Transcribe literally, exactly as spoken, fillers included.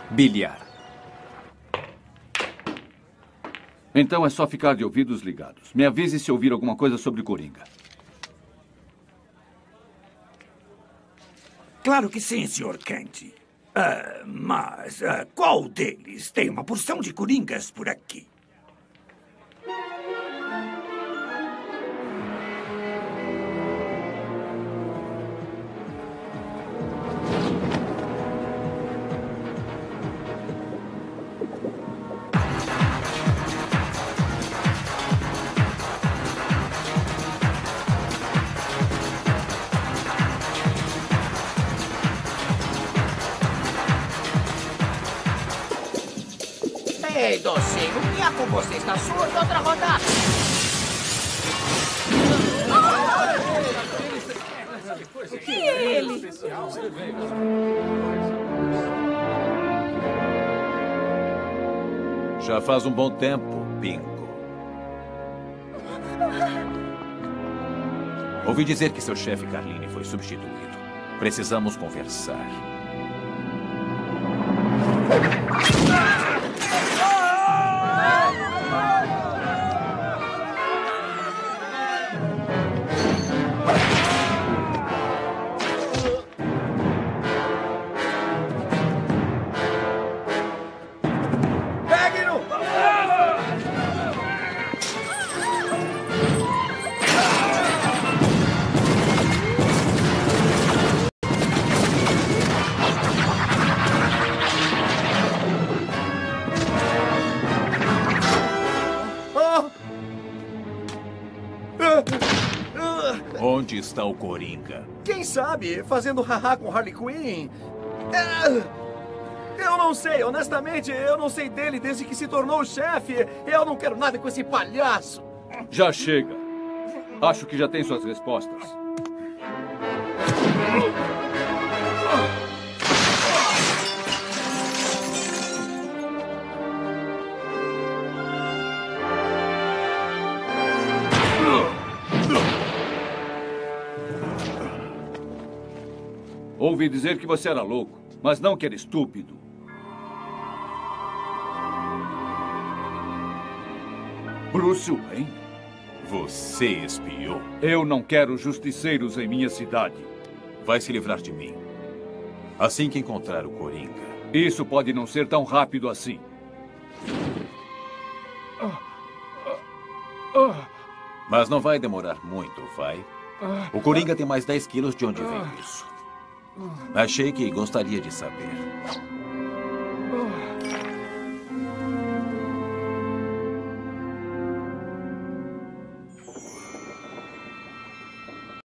Bilhar. Então é só ficar de ouvidos ligados. Me avise se ouvir alguma coisa sobre Coringa. Claro que sim, senhor Kent. Uh, mas uh, qual deles tem uma porção de coringas por aqui? Ei, docinho, o que é com você? Está surdo? Outra rodada. E ele? Já faz um bom tempo, Pinko. Ouvi dizer que seu chefe Carline foi substituído. Precisamos conversar. Onde está o Coringa? Quem sabe? Fazendo haha com Harley Quinn? É... Eu não sei, honestamente, eu não sei dele desde que se tornou o chefe. Eu não quero nada com esse palhaço. Já chega. Acho que já tem suas respostas. Ouvi dizer que você era louco, mas não que era estúpido. Bruce Wayne? Você espiou? Eu não quero justiceiros em minha cidade. Vai se livrar de mim. Assim que encontrar o Coringa. Isso pode não ser tão rápido assim. Mas não vai demorar muito, vai? O Coringa tem mais dez quilos. De onde vem isso? Achei que gostaria de saber.